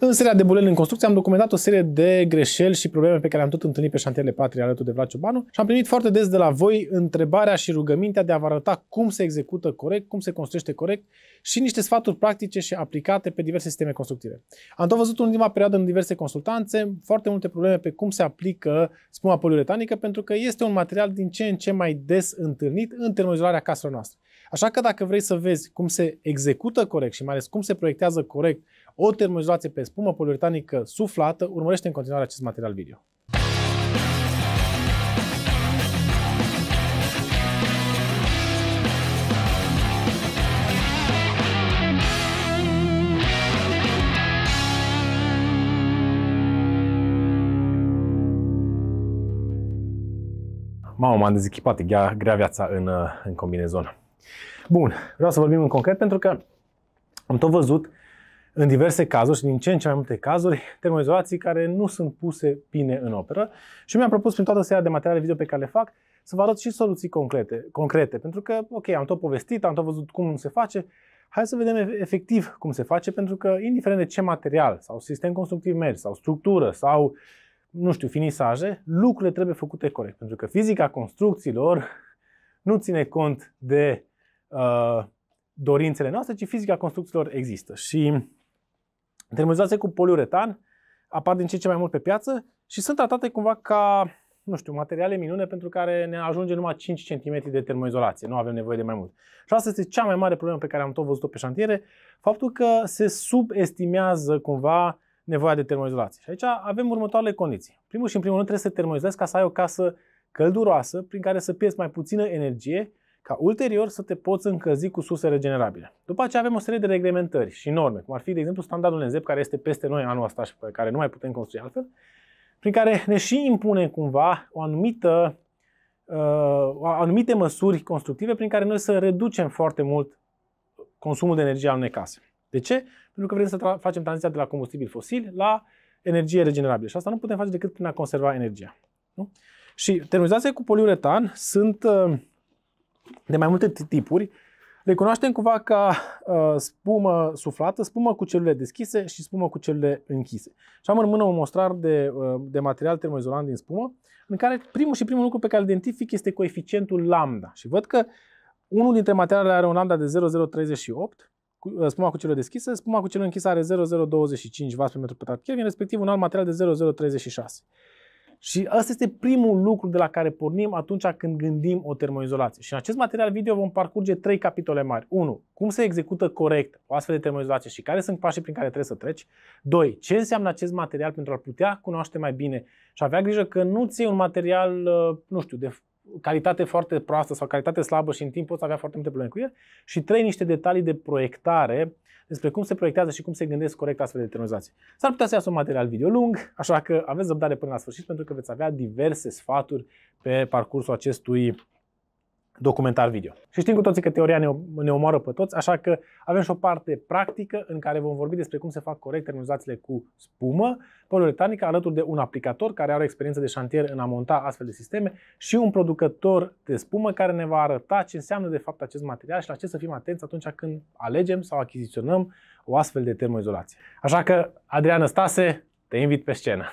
În seria de buleli în construcție am documentat o serie de greșeli și probleme pe care am tot întâlnit pe șantierele Patria alături de Vlad Ciobanu și am primit foarte des de la voi întrebarea și rugămintea de a vă arăta cum se execută corect, cum se construiește corect și niște sfaturi practice și aplicate pe diverse sisteme constructive. Am tot văzut în ultima perioadă în diverse consultanțe foarte multe probleme pe cum se aplică spuma poliuretanică, pentru că este un material din ce în ce mai des întâlnit în termoizolarea caselor noastre. Așa că dacă vrei să vezi cum se execută corect și mai ales cum se proiectează corect o termoizolație pe spumă poliuretanică suflată, urmărește în continuare acest material video. Mamă, m-am dezechipat, e grea viața în combinezon. Bun, vreau să vorbim în concret pentru că am tot văzut în diverse cazuri și din ce în ce mai multe cazuri termoizolații care nu sunt puse bine în operă și mi-am propus prin toată seria de materiale video pe care le fac să vă arăt și soluții concrete, pentru că, ok, am tot povestit, am tot văzut cum se face, hai să vedem efectiv cum se face, pentru că indiferent de ce material sau sistem constructiv mergi sau structură sau, nu știu, finisaje, lucrurile trebuie făcute corect, pentru că fizica construcțiilor nu ține cont de dorințele noastre, ci fizica construcțiilor există. Și termoizolații cu poliuretan apar din ce în ce mai mult pe piață și sunt tratate cumva ca, nu știu, materiale minune pentru care ne ajunge numai 5 cm de termoizolație, nu avem nevoie de mai mult. Și asta este cea mai mare problemă pe care am tot văzut-o pe șantiere, faptul că se subestimează cumva nevoia de termoizolație. Și aici avem următoarele condiții. Primul și în primul rând trebuie să termoizolezi ca să ai o casă călduroasă prin care să pierzi mai puțină energie, ca ulterior să te poți încălzi cu surse regenerabile. După aceea avem o serie de reglementări și norme, cum ar fi, de exemplu, standardul NZEP, care este peste noi anul ăsta și pe care nu mai putem construi altfel, prin care ne și impune cumva anumite măsuri constructive prin care noi să reducem foarte mult consumul de energie al unei case. De ce? Pentru că vrem să facem tranziția de la combustibili fosili la energie regenerabilă și asta nu putem face decât prin a conserva energia. Nu? Și termoizolațiile cu poliuretan sunt de mai multe tipuri. Le cunoaștem cumva ca spumă suflată, spumă cu celule deschise și spumă cu celule închise. Și am în mână un mostrar de material termoizolant din spumă, în care primul lucru pe care îl identific este coeficientul lambda. Și văd că unul dintre materialele are un lambda de 0,038, spuma cu celule deschise, spuma cu celule închisă are 0,025 W pe metru pătrat Kelvin, respectiv un alt material de 0,036. Și ăsta este primul lucru de la care pornim atunci când gândim o termoizolație. Și în acest material video vom parcurge 3 capitole mari. 1. Cum se execută corect o astfel de termoizolație și care sunt pașii prin care trebuie să treci. 2. Ce înseamnă acest material pentru a-l putea cunoaște mai bine și avea grijă că nu ți-e un material, nu știu, de calitate foarte proastă sau calitate slabă și în timp poți avea foarte multe probleme cu el. Și 3. Niște detalii de proiectare despre cum se proiectează și cum se gândesc corect astfel de termoizație. S-ar putea să iasă un material video lung, așa că aveți răbdare până la sfârșit pentru că veți avea diverse sfaturi pe parcursul acestui documentar video. Și știm cu toții că teoria ne omoară pe toți, așa că avem și o parte practică în care vom vorbi despre cum se fac corect termoizațiile cu spumă poliuretanică alături de un aplicator care are o experiență de șantier în a monta astfel de sisteme și un producător de spumă care ne va arăta ce înseamnă de fapt acest material și la ce să fim atenți atunci când alegem sau achiziționăm o astfel de termoizolație. Așa că, Adrian Năstase, te invit pe scenă.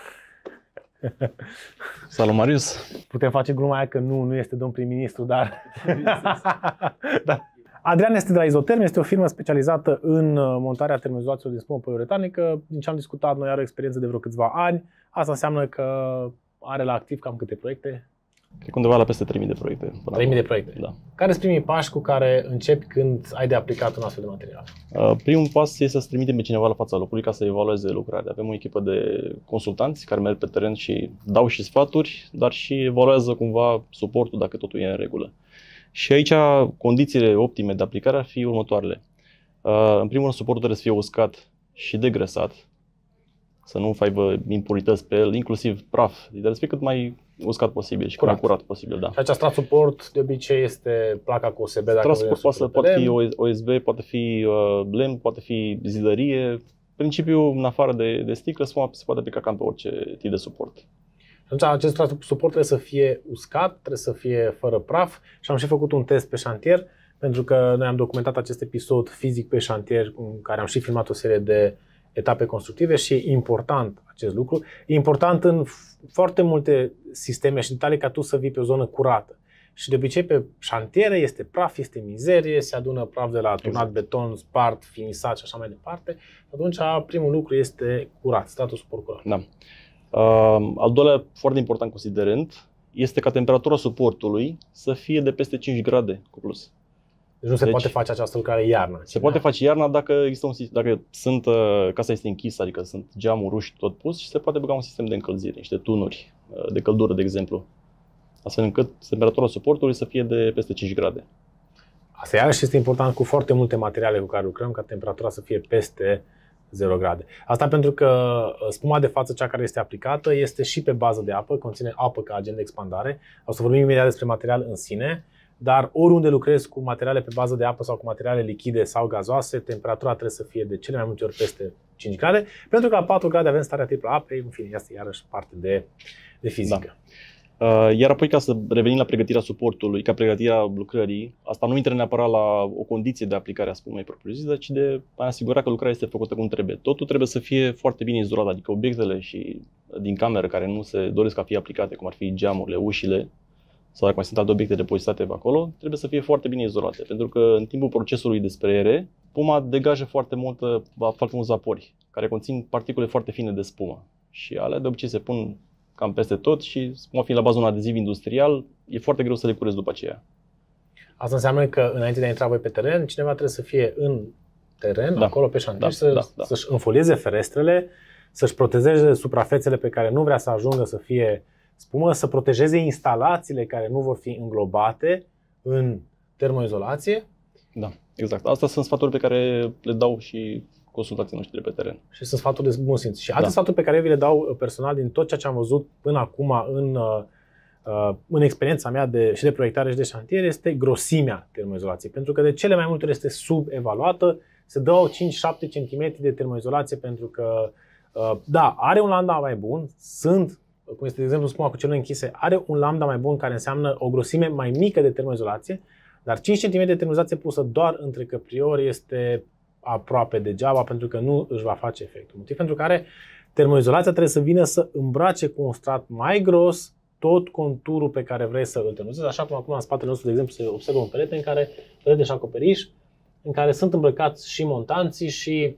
Salut, Marius! Putem face gluma aia că nu este domn prim-ministru, dar... Da. Adrian este de la Izoterm, este o firmă specializată în montarea termoizolațiilor din spumă poliuretanică. Din ce am discutat, noi are o experiență de vreo câțiva ani. Asta înseamnă că are la activ cam câte proiecte? Cred că undeva la peste 3.000 de proiecte. 3.000 de proiecte? Da. Care sunt primii pași cu care începi când ai de aplicat un astfel de material? Primul pas este să trimitem pe cineva la fața locului ca să evalueze lucrarea. Avem o echipă de consultanți care merg pe teren și dau și sfaturi, dar și evaluează cumva suportul dacă totul e în regulă. Și aici condițiile optime de aplicare ar fi următoarele. În primul rând, suportul trebuie să fie uscat și degresat, să nu aibă impurități pe el, inclusiv praf. Trebuie să fie cât mai uscat posibil și cât mai curat posibil. Da. Și acest strat suport de obicei este placa cu OSB. Strat suport poate fi OSB, poate fi lemn, poate fi zidărie. Principiul, în afară de sticlă, se poate aplica cam pe orice tip de suport. Atunci acest suport trebuie să fie uscat, trebuie să fie fără praf și am și făcut un test pe șantier, pentru că noi am documentat acest episod fizic pe șantier, în care am și filmat o serie de etape constructive și e important acest lucru. E important în foarte multe sisteme și detalii ca tu să vii pe o zonă curată. Și de obicei pe șantiere este praf, este mizerie, se adună praf de la turnat beton, spart, finisat și așa mai departe. Atunci primul lucru este curat, statul suport curat. Da. Al doilea foarte important considerent este ca temperatura suportului să fie de peste 5 grade cu plus. Deci nu se poate face această lucrare iarna. Se poate face iarna dacă casa este închisă, adică sunt geamuri, uși tot pus și se poate băga un sistem de încălzire, niște tunuri de căldură, de exemplu. Astfel încât temperatura suportului să fie de peste 5 grade. Asta iarăși este important cu foarte multe materiale cu care lucrăm, ca temperatura să fie peste 0 grade. Asta pentru că spuma de față, cea care este aplicată, este și pe bază de apă, conține apă ca agent de expandare. O să vorbim imediat despre material în sine, dar oriunde lucrezi cu materiale pe bază de apă sau cu materiale lichide sau gazoase, temperatura trebuie să fie de cele mai multe ori peste 5 grade, pentru că la 4 grade avem starea triplă a apei, în fine, asta iarăși parte de fizică. Da. Iar apoi, ca să revenim la pregătirea suportului, ca pregătirea lucrării, asta nu intră neapărat la o condiție de aplicare a spumei propriu-zisă, ci de a asigura că lucrarea este făcută cum trebuie. Totul trebuie să fie foarte bine izolat, adică obiectele și din cameră care nu se doresc a fi aplicate, cum ar fi geamurile, ușile, sau dacă mai sunt alte obiecte depozitate pe acolo, trebuie să fie foarte bine izolate. Pentru că în timpul procesului de spreiere, spuma degajă foarte mulți vapori, care conțin particule foarte fine de spumă. Și alea de obicei se pun cam peste tot și, spuma fiind la bază un adeziv industrial, e foarte greu să le curezi după aceea. Asta înseamnă că înainte de a intra voi pe teren, cineva trebuie să fie în teren, da, acolo pe șantier, da. să-și înfolieze ferestrele, să-și protejeze suprafețele pe care nu vrea să ajungă să fie spumă, să protejeze instalațiile care nu vor fi înglobate în termoizolație. Da, exact. Astea sunt sfaturi pe care le dau și consultații noștri pe teren. Și sunt sfaturi de bun simț. Și alte sfaturi pe care eu vi le dau personal din tot ceea ce am văzut până acum în experiența mea și de proiectare și de șantier este grosimea termoizolației. Pentru că de cele mai multe ori este subevaluată. Se dau 5-7 cm de termoizolație pentru că, da, are un lambda mai bun. Cum este de exemplu spuma cu celule închise, are un lambda mai bun care înseamnă o grosime mai mică de termoizolație, dar 5 cm de termoizolație pusă doar între căpriori este aproape degeaba pentru că nu își va face efectul. Motiv pentru care termoizolația trebuie să vină să îmbrace cu un strat mai gros tot conturul pe care vrei să îl termoizezi. Așa cum acum în spatele nostru, de exemplu, se observă un perete în care, perete și acoperiș, în care sunt îmbrăcați și montanții și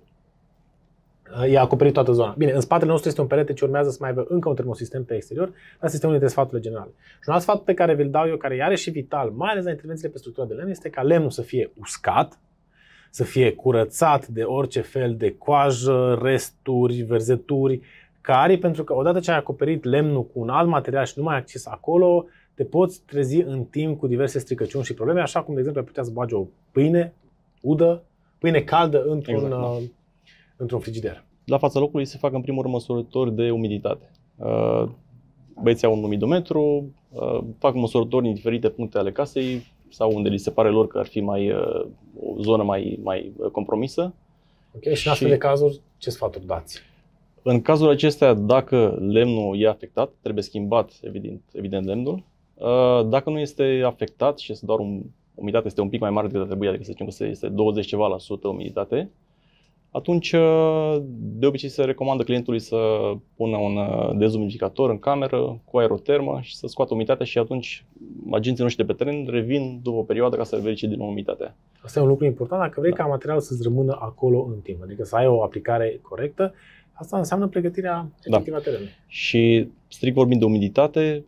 e acoperit toată zona. Bine, în spatele nostru este un perete ce urmează să mai aibă încă un termosistem pe exterior. Asta este unul dintre sfaturile generale. Și un alt sfat pe care vi-l dau eu, care are și vital, mai ales la intervențiile pe structura de lemn, este ca lemnul să fie uscat, să fie curățat de orice fel de coajă, resturi, verzeturi, care, pentru că odată ce ai acoperit lemnul cu un alt material și nu mai ai acces acolo, te poți trezi în timp cu diverse stricăciuni și probleme, așa cum, de exemplu, ai putea să bagi o pâine udă, pâine caldă într-un frigider. La fața locului se fac în primul rând măsurători de umiditate. Băieții au un umidometru, fac măsurători în diferite puncte ale casei sau unde li se pare lor că ar fi o zonă mai compromisă. Okay. Și în astfel de cazuri, ce sfaturi dați? În cazul acestea, dacă lemnul e afectat, trebuie schimbat evident lemnul. Dacă nu este afectat și este doar umiditate este un pic mai mare decât ar trebui, adică să zicem că este 20 ceva la sută umiditate, atunci de obicei se recomandă clientului să pună un dezumidificator în cameră cu aerotermă și să scoată umiditatea și atunci agenții noștri de pe teren revin după o perioadă ca să verifice din nou umiditatea. Asta e un lucru important dacă vrei ca materialul să-ți rămână acolo în timp, adică să ai o aplicare corectă. Asta înseamnă pregătirea efectivă a terenului. Și strict vorbind de umiditate,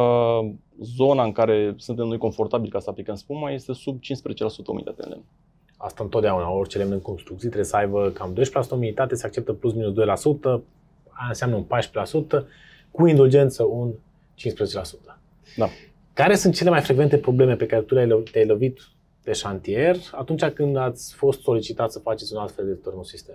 zona în care suntem noi confortabili ca să aplicăm spuma este sub 15% umiditate în lemn. Asta întotdeauna, orice lemn în construcții trebuie să aibă cam 12% umiditate, se acceptă plus minus 2%, aia înseamnă un 14%, cu indulgență un 15%. Da. Care sunt cele mai frecvente probleme pe care tu te-ai lovit pe șantier atunci când ați fost solicitat să faceți un altfel de termosistem?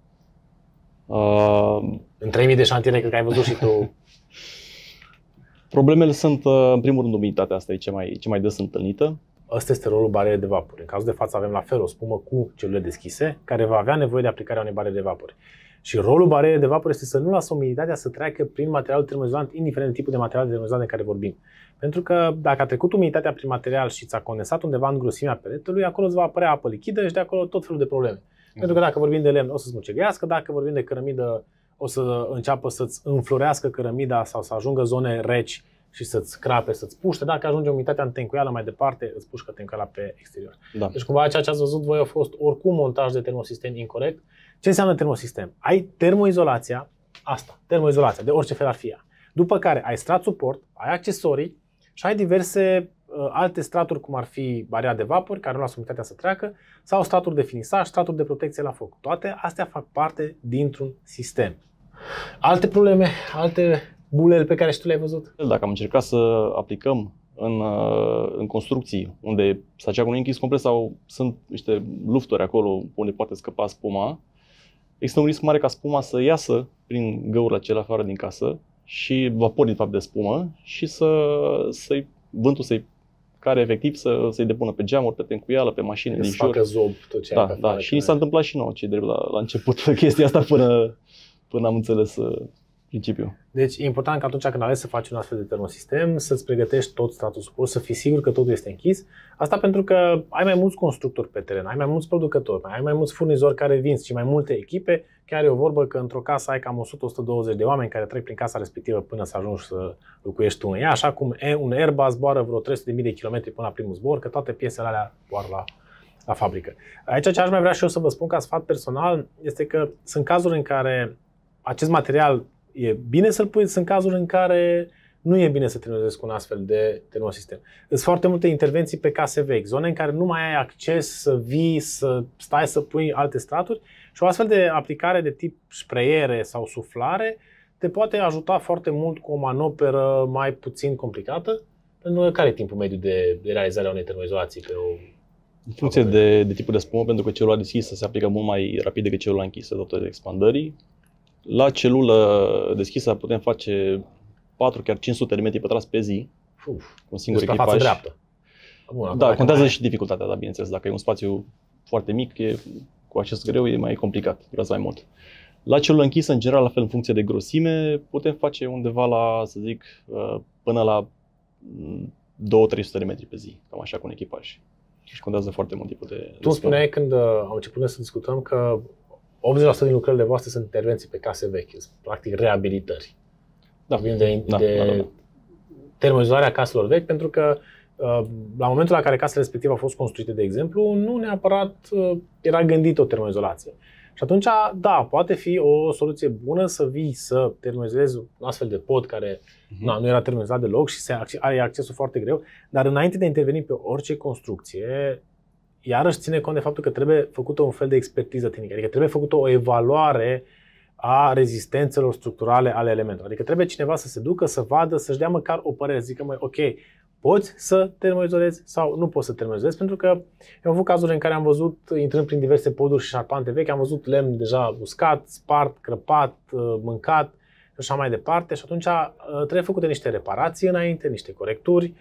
În 3000 de șantiere, cred că ai văzut și tu. Problemele sunt, în primul rând, umiditatea, asta e ce mai des întâlnită. Ăsta este rolul barierei de vapori. În cazul de față avem la fel o spumă cu celule deschise, care va avea nevoie de aplicarea unei bariere de vapori. Și rolul barierei de vapori este să nu lasă umiditatea să treacă prin materialul termoizolant, indiferent de tipul de material termoizolant de care vorbim. Pentru că dacă a trecut umiditatea prin material și ți-a condensat undeva în grosimea peretelui, acolo îți va apărea apă lichidă și de acolo tot felul de probleme. Pentru că dacă vorbim de lemn, o să smuceghească, dacă vorbim de cărămidă, o să înceapă să-ți înflorească cărămida sau să ajungă zone reci și să-ți crape, să-ți puște. Dacă ajunge umiditatea în tencuială mai departe, îți pușcă tencuiala pe exterior. Da. Deci cumva ceea ce ați văzut voi a fost oricum montaj de termosistem incorect. Ce înseamnă termosistem? Ai termoizolația, termoizolația, de orice fel ar fi ea. După care ai strat suport, ai accesorii și ai diverse alte straturi, cum ar fi bariera de vapori, care nu lasă umiditatea să treacă, sau straturi de finisaj, straturi de protecție la foc. Toate astea fac parte dintr-un sistem. Alte probleme, alte bulele pe care și tu le-ai văzut? Dacă am încercat să aplicăm în construcții unde sacea închis complet sau sunt niște lufturi acolo unde poate scăpa spuma, există un risc mare ca spuma să iasă prin găurile acelea afară din casă și vaporii de fapt de spumă și vântul să-i care efectiv să-i depună pe geamuri, pe tencuială, pe mașini din jur. Facă zob tot ce ai. Da. Și s-a întâmplat și nouă, cei drept la început chestia asta până am înțeles principiul. Deci e important că atunci când alegi să faci un astfel de termosistem, să-ți pregătești tot stratul suport, să fii sigur că totul este închis. Asta pentru că ai mai mulți constructori pe teren, ai mai mulți producători, ai mai mulți furnizori care vinzi și mai multe echipe. Chiar e o vorbă că într-o casă ai cam 100-120 de oameni care trec prin casa respectivă până să ajungi să locuiești tu în ea, așa cum un Airbus zboară vreo 300.000 de kilometri până la primul zbor, că toate piesele alea doar la fabrică. Aici ce aș mai vrea și eu să vă spun ca sfat personal este că sunt cazuri în care acest material e bine să-l pui, sunt cazuri în care nu e bine să terminezi cu un astfel de termosistem. Sunt foarte multe intervenții pe case vechi, zone în care nu mai ai acces să vii, să stai să pui alte straturi și o astfel de aplicare de tip spreiere sau suflare te poate ajuta foarte mult cu o manoperă mai puțin complicată. Care e timpul mediu de realizare a unei termoizolații pe o... În funcție de tipul de spumă, pentru că celula deschisă se aplică mult mai rapid decât celula închisă datorită expandării. La celulă deschisă putem face 4, chiar 500 de metri pătrați pe zi, cu un singur echipaj. Dreaptă. Bun, da, contează și dificultatea, da, bineînțeles. Dacă e un spațiu foarte mic, cu acces greu e mai complicat, durează mai mult. La celulă închisă, în general, la fel, în funcție de grosime, putem face undeva la, să zic, până la 200-300 de metri pe zi, cam așa, cu un echipaj. Și contează foarte mult tipul de... Tu spuneai când am început să discutăm că 80% din lucrările voastre sunt intervenții pe case vechi, practic reabilitări. Da. Vorbim de termoizolarea caselor vechi, pentru că la momentul la care casele respective au fost construite, de exemplu, nu neapărat era gândit o termoizolație. Și atunci, da, poate fi o soluție bună să vii să termoizolezi un astfel de pod care nu era termoizolat deloc și are accesul foarte greu, dar înainte de a interveni pe orice construcție, iarăși ține cont de faptul că trebuie făcută un fel de expertiză tehnică, adică trebuie făcută o evaluare a rezistențelor structurale ale elementelor. Adică trebuie cineva să se ducă, să vadă, să-și dea măcar o părere, să zică, măi, ok, poți să termoizolezi sau nu poți să termoizolezi, pentru că am avut cazuri în care am văzut, intrând prin diverse poduri și șarpante vechi, am văzut lemn deja uscat, spart, crăpat, mâncat și așa mai departe și atunci trebuie făcute niște reparații înainte, niște corecturi,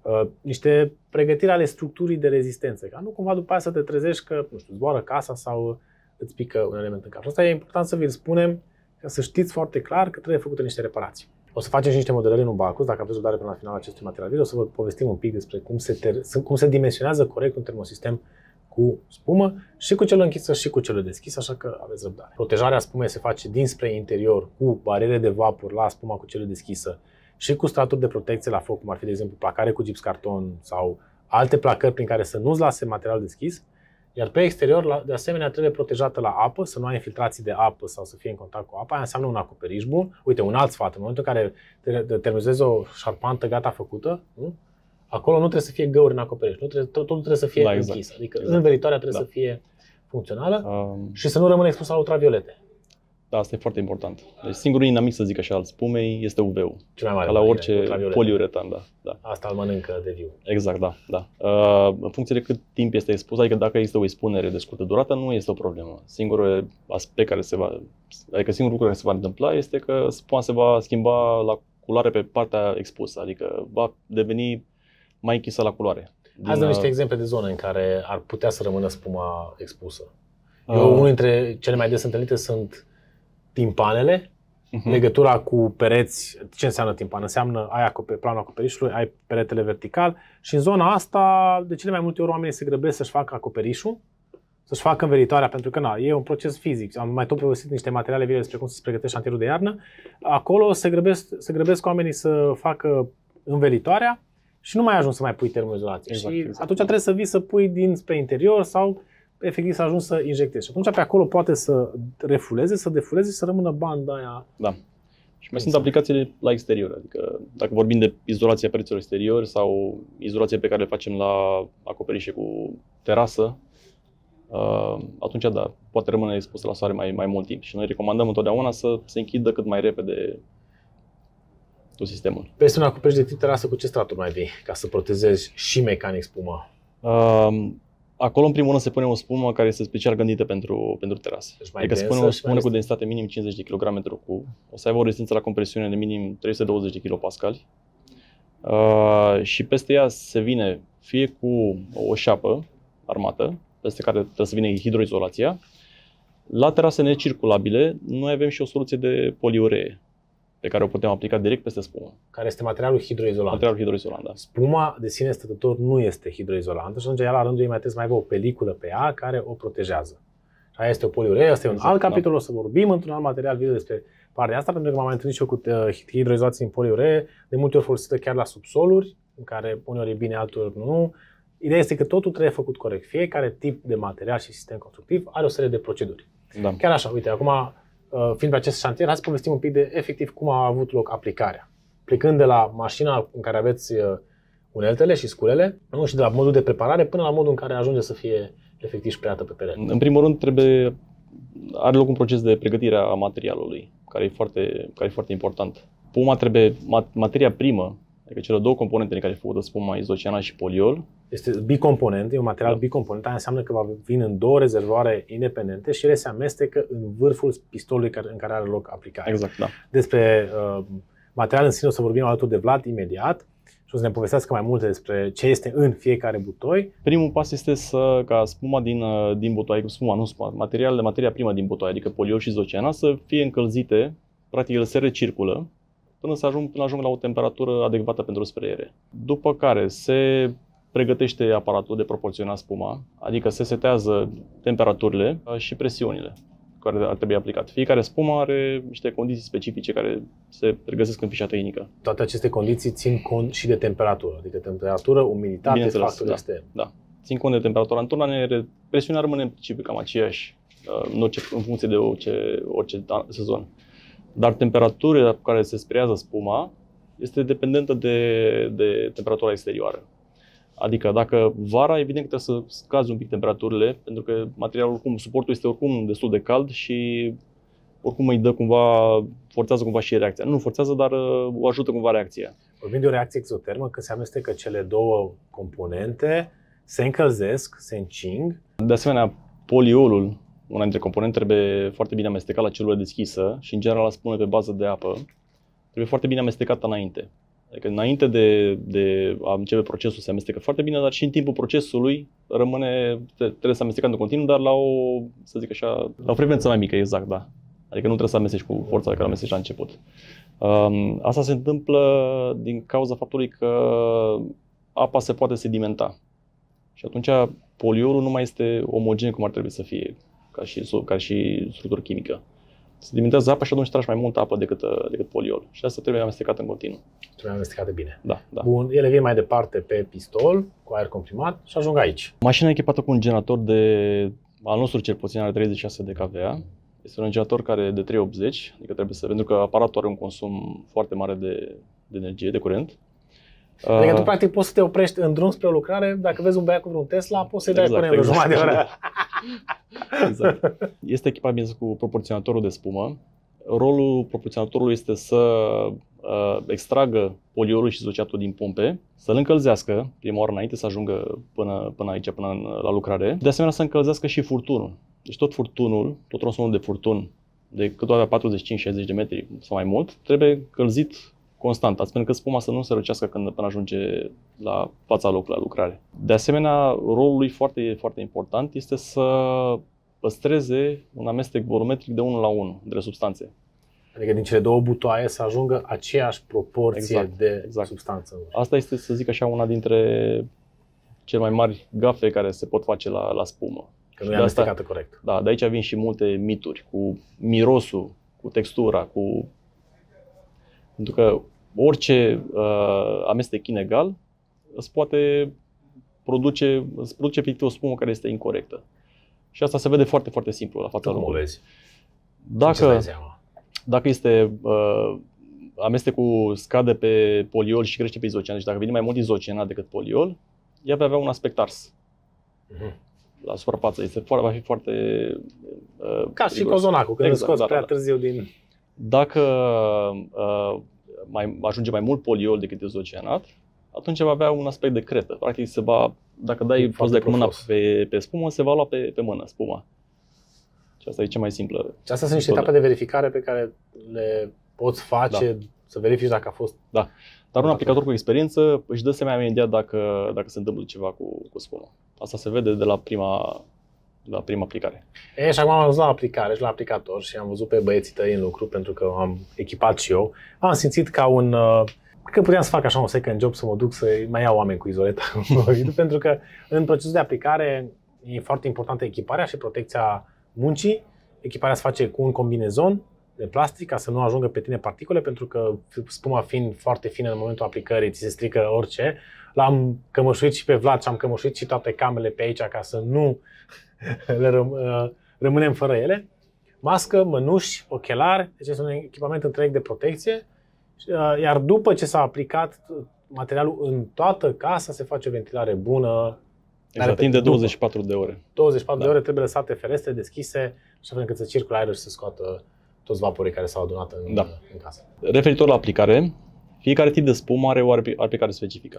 niște pregătiri ale structurii de rezistență, ca nu cumva după aia să te trezești că, nu știu, zboară casa sau îți pică un element în casă. Asta e important să vi-l spunem, ca să știți foarte clar că trebuie făcute niște reparații. O să facem și niște modelări în Ubacus, dacă aveți răbdare până la finalul acestui material video, o să vă povestim un pic despre cum se dimensionează corect un termosistem cu spumă și cu celul închisă și cu celul deschis, așa că aveți răbdare. Protejarea spumei se face dinspre interior cu bariere de vapor la spuma cu celul deschisă și cu straturi de protecție la foc, cum ar fi, de exemplu, placare cu gips carton sau alte placări prin care să nu-ți lase material deschis. Iar pe exterior, de asemenea, trebuie protejată la apă, să nu ai infiltrații de apă sau să fie în contact cu apa. Aia înseamnă un acoperiș bun. Uite, un alt sfat, în momentul în care termoizezi o șarpantă gata făcută, nu? Acolo nu trebuie să fie găuri în acoperiș, totul trebuie să fie închis. Adică învelitoarea trebuie să fie funcțională și să nu rămână expusă la ultraviolete. Da, asta e foarte important. Deci singurul inamic, să zic așa, al spumei este UV-ul. Cel mai mare. Ca la orice poliuretan, da. Asta îl mănâncă de viu. Exact, da. În funcție de cât timp este expus, adică dacă există o expunere de scurtă durată, nu este o problemă. Singurul lucru care se va întâmpla este că spuma se va schimba la culoare pe partea expusă, adică va deveni mai închisă la culoare. Hai să dăm niște exemple de zone în care ar putea să rămână spuma expusă. Unul dintre cele mai des întâlnite sunt timpanele, legătura cu pereți. Ce înseamnă timpan? Înseamnă ai planul acoperișului, ai peretele vertical și în zona asta, de cele mai multe ori, oamenii se grăbesc să-și facă acoperișul să-și facă învelitoarea, pentru că e un proces fizic. Am mai tot povestit niște materiale video despre cum să-ți pregătești șantierul de iarnă. Acolo se grăbesc oamenii să facă învelitoarea și nu mai ajung să mai pui termoizolație. Exact, și exact. atunci trebuie să vii să pui dinspre interior sau efectiv să ajungi să injectezi. Și atunci pe acolo poate să refuleze, să defuleze și să rămână banda aia. Da. Și mai sunt aplicațiile la exterior, adică dacă vorbim de izolația pereților exteriori sau izolația pe care le facem la acoperișe cu terasă, atunci da, poate rămâne expusă la soare mai mult timp. Și noi recomandăm întotdeauna să se închidă cât mai repede tot sistemul. Peste un acoperiș de tip terasă, cu ce straturi mai vii ca să protejezi și mecanic spuma? Acolo, în primul rând, se pune o spumă care este special gândită pentru terase. Deci mai adică se densă pune o și spumă mai cu densitate minim 50 de kg/cub. O să aibă o rezistență la compresiune de minim 320 de kPa. Și peste ea se vine fie cu o șapă armată, peste care trebuie să vină hidroizolația. La terase necirculabile, noi avem și o soluție de poliuree, pe care o putem aplica direct peste spumă. Care este materialul hidroizolant. Materialul hidroizolant, da. Spuma de sine stătător nu este hidroizolantă și atunci ea la rândul ei mai trebuie să mai aibă o peliculă pe ea care o protejează. Aia este o poliuree, asta e un alt capitol, o să vorbim într-un alt material video despre partea asta, pentru că m-am mai întâlnit și eu cu hidroizolație în poliuree, de multe ori folosită chiar la subsoluri, în care uneori e bine, alteori nu. Ideea este că totul trebuie făcut corect. Fiecare tip de material și sistem constructiv are o serie de proceduri. Da. Chiar așa, uite, acum, fiind pe acest șantier, hai să povestim un pic de efectiv cum a avut loc aplicarea. Plecând de la mașina în care aveți uneltele și sculele, nu? Și de la modul de preparare până la modul în care ajunge să fie efectiv șpreiată pe perete. În primul rând, are loc un proces de pregătire a materialului, care e foarte important. Spuma trebuie, materia primă, adică cele două componente din care e făcută spuma, izoceana și poliol. Este bicomponent, e un material bicomponent, aia înseamnă că va vin în două rezervoare independente și ele se amestecă în vârful pistolului în care are loc aplicarea. Exact, da. Despre material în sine o să vorbim alături de Vlad imediat și o să ne povestească mai multe despre ce este în fiecare butoi. Primul pas este ca spuma din butoi, materia primă din butoi, adică poliol și izoceana, să fie încălzite, practic ele se recirculă, până ajung la o temperatură adecvată pentru spreiere. După care se pregătește aparatul de proporționat spuma, adică se setează temperaturile și presiunile care ar trebui aplicat. Fiecare spumă are niște condiții specifice care se regăsesc în fișa tehnică. Toate aceste condiții țin cont și de temperatură, adică temperatură, umiditate, factori externi. Da. Țin cont de temperatura. În turnare, presiunea rămâne în principiu cam aceeași, în funcție de orice sezon. Dar temperatura cu care se spreiază spuma este dependentă de temperatura exterioară. Adică dacă vara, evident că trebuie să scazi un pic temperaturile, pentru că materialul suportul este oricum destul de cald și oricum forțează cumva și reacția. Nu forțează, dar o ajută cumva reacția. Vorbim de o reacție exotermă, când se amestecă cele două componente, se încălzesc, se încing. De asemenea, poliolul, una dintre componente, trebuie foarte bine amestecat la celulă deschisă și în general la spune pe bază de apă, trebuie foarte bine amestecată înainte. Adică înainte de a începe procesul se amestecă foarte bine, dar și în timpul procesului trebuie să amestecăm în continuu, dar la o frecvență mai mică, exact, da. Adică nu trebuie să amesteci cu forța pe care o amesteci la început. Asta se întâmplă din cauza faptului că apa se poate sedimenta. Și atunci poliolul nu mai este omogen cum ar trebui să fie, ca și structură chimică. Sedimentează apa și atunci tragi mai multă apă decât poliol. Și asta trebuie amestecat în continuu. Trebuie amestecată bine. Da. Bun, ele vin mai departe pe pistol, cu aer comprimat și ajung aici. Mașina e echipată cu un generator al nostru cel puțin are 36 de kVA. Este un generator care de 380, adică pentru că aparatul are un consum foarte mare de energie, de curent. Adică tu practic poți să te oprești în drum spre o lucrare, dacă vezi un băiat cu vreun Tesla, poți să-i dai până în jumătate de oră. Exact. Este echipat bine cu proporționatorul de spumă. Rolul proporționatorului este să extragă poliolul și izoceatul din pompe, să-l încălzească prima oară înainte să ajungă până aici, până la lucrare. De asemenea să încălzească și furtunul. Deci tot tronsonul de furtun de câteodată 45-60 de metri sau mai mult trebuie călzit constant, astfel încât spuma să nu se răcească până ajunge la fața locului, la lucrare. De asemenea, rolul lui foarte, foarte important este să păstreze un amestec volumetric de 1 la 1 între substanțe. Adică din cele două butoaie să ajungă aceeași proporție de substanță. Asta este, să zic așa, una dintre cele mai mari gafe care se pot face la spumă. Că nu e amestecată corect. Da, de aici vin și multe mituri cu mirosul, cu textura, pentru că orice amestec inegal îți produce efectiv o spumă care este incorectă. Și asta se vede foarte, foarte simplu la fața locului. Cum o vezi? Dacă este amestecul scade pe poliol și crește pe izocenat, deci dacă vine mai mult izocenat decât poliol, ea va avea un aspect ars. La suprafață va fi foarte ca și cozonacul, când îl scoți prea târziu din... Dacă ajunge mai mult poliol decât izocenat, atunci va avea un aspect de cretă. Practic dacă poți dai cu mâna pe spumă, se va lua pe mână spuma. Și asta e cea mai simplă. Și astea sunt niște etape de verificare pe care le poți face, să verifici dacă a fost... Da, dar un aplicator cu experiență își dă seama imediat dacă se întâmplă ceva cu spuma. Asta se vede de la prima aplicare. Și acum am văzut la aplicare și la aplicator și am văzut pe băieții tăi în lucru, pentru că am echipat și eu. Am simțit ca că puteam să fac așa un second job, să mă duc să mai iau oameni cu izoleta, pentru că în procesul de aplicare e foarte importantă echiparea și protecția muncii. Echiparea se face cu un combinezon de plastic ca să nu ajungă pe tine particule, pentru că spuma fiind foarte fină în momentul aplicării, ți se strică orice. L-am cămășuit și pe Vlad și am cămășuit și toate camerele pe aici ca să nu rămânem fără ele. Mască, mănuși, ochelari, deci este un echipament întreg de protecție. Iar după ce s-a aplicat materialul în toată casa, se face o ventilare bună. Exact, timp de 24 de ore. 24 de ore trebuie lăsate ferestre deschise, așa fel încât să circule aerul și să scoată toți vaporii care s-au adunat în casă. Referitor la aplicare, fiecare tip de spumă are o aplicare specifică.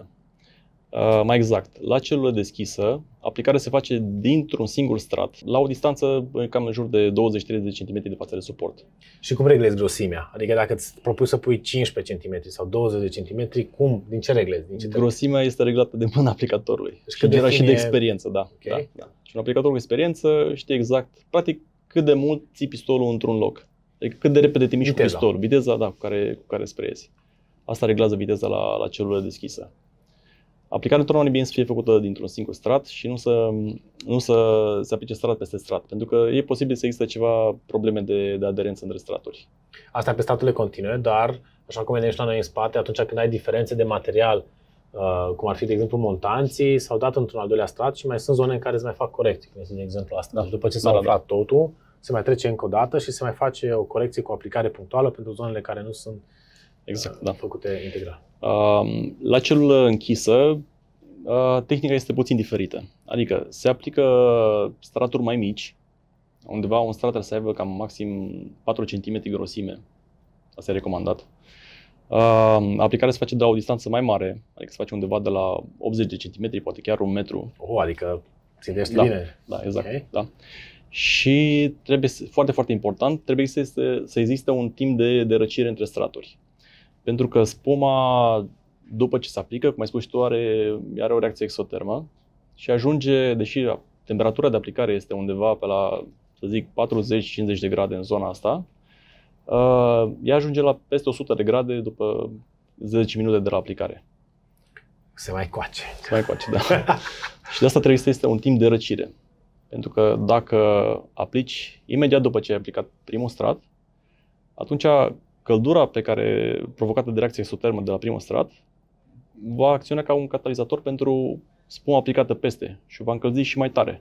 Mai exact, la celulă deschisă, aplicarea se face dintr-un singur strat, la o distanță cam în jur de 20-30 cm de față de suport. Și cum reglezi grosimea? Adică dacă îți propui să pui 15 cm sau 20 cm, din ce reglezi? Grosimea este reglată de mâna aplicatorului și de experiență, da. Okay. Da. Și un aplicator cu experiență știe exact, practic, cât de mult ții pistolul într-un loc. Adică cât de repede te miști cu pistolul, viteza cu care sprayezi. Asta reglează viteza la celulă deschisă. Aplicarea întotdeauna e bine să fie făcută dintr-un singur strat și nu să se aplice strat peste strat, pentru că e posibil să existe ceva probleme de aderență între straturi. Asta pe straturile continue, dar, așa cum vedeți la noi în spate, atunci când ai diferențe de material, cum ar fi, de exemplu, montanții, s-au dat într-un al doilea strat și mai sunt zone în care se mai fac corecții, cum este de exemplu asta. Da. După ce s-a aflat totul, se mai trece încă o dată și se mai face o corecție cu aplicare punctuală pentru zonele care nu sunt făcute integral. La celulă închisă, tehnica este puțin diferită. Adică se aplică straturi mai mici, undeva un strat trebuie să aibă cam maxim 4 cm grosime. Asta e recomandat. Aplicarea se face de la o distanță mai mare, adică se face undeva de la 80 de cm, poate chiar 1 metru. Adică țintește bine. Da, exact. Okay. Da. Și trebuie, foarte, foarte important, trebuie să existe un timp de răcire între straturi. Pentru că spuma, după ce se aplică, cum ai spus și tu, are o reacție exotermă și ajunge, deși temperatura de aplicare este undeva pe la, să zic, 40-50 de grade în zona asta, ea ajunge la peste 100 de grade după 10 minute de la aplicare. Se mai coace. Da. Și de asta trebuie să existe un timp de răcire. Pentru că dacă aplici imediat după ce ai aplicat primul strat, atunci căldura provocată de reacția exotermă de la primul strat va acționa ca un catalizator pentru spuma aplicată peste și o va încălzi și mai tare.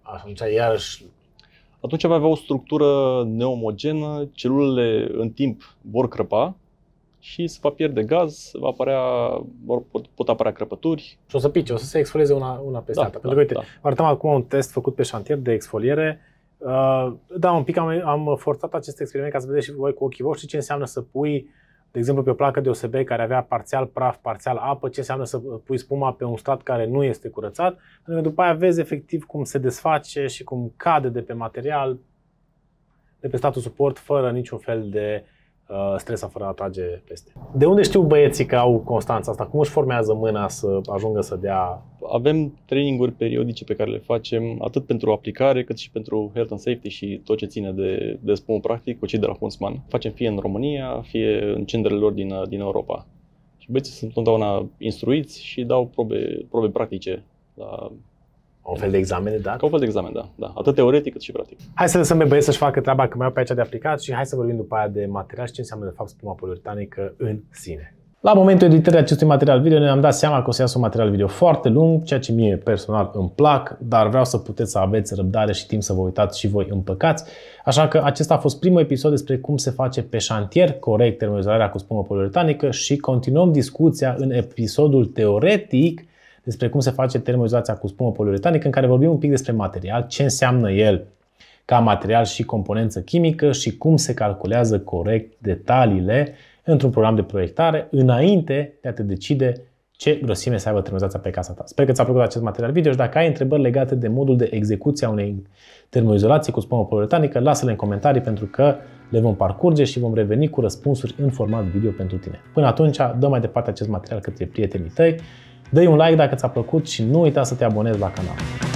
Atunci va avea o structură neomogenă, celulele în timp vor crăpa și se va pierde gaz, pot apărea crăpături. Și o să pice, o să se exfolieze una peste alta. Pentru că, uite, arătăm acum un test făcut pe șantier de exfoliere. Un pic am forțat acest experiment ca să vedeți și voi cu ochii voștri ce înseamnă să pui, de exemplu, pe o placă de OSB care avea parțial praf, parțial apă, ce înseamnă să pui spuma pe un strat care nu este curățat, pentru că după aia vezi efectiv cum se desface și cum cade de pe material, de pe statul suport, fără niciun fel de stres, fără a trage peste. De unde știu băieții că au constanța asta? Cum își formează mâna să ajungă să dea? Avem traininguri periodice pe care le facem atât pentru aplicare cât și pentru health and safety și tot ce ține de spumă practic cu cei de la Huntsman. Facem fie în România, fie în centrele lor din Europa. Și băieții sunt întotdeauna instruiți și dau probe practice Un fel de examen de dat? Ca un fel de examen, da. Atât teoretic cât și practic. Hai să lăsăm pe băieți să-și facă treaba, că mai au pe aici de aplicat și hai să vorbim după aia de material și ce înseamnă de fapt spuma poliuretanică în sine. La momentul editării acestui material video ne-am dat seama că o să iasă un material video foarte lung, ceea ce mie personal îmi plac, dar vreau să puteți să aveți răbdare și timp să vă uitați și voi împăcați. Așa că acesta a fost primul episod despre cum se face pe șantier corect termoizolarea cu spumă poliuretanică și continuăm discuția în episodul teoretic despre cum se face termoizolația cu spumă poliuretanică, în care vorbim un pic despre material, ce înseamnă el ca material și componență chimică și cum se calculează corect detaliile într-un program de proiectare înainte de a te decide ce grosime să aibă termoizolația pe casa ta. Sper că ți-a plăcut acest material video și dacă ai întrebări legate de modul de execuție a unei termoizolații cu spumă poliuretanică, lasă-le în comentarii pentru că le vom parcurge și vom reveni cu răspunsuri în format video pentru tine. Până atunci, dă mai departe acest material către prietenii tăi, dă-i un like dacă ți-a plăcut și nu uita să te abonezi la canal.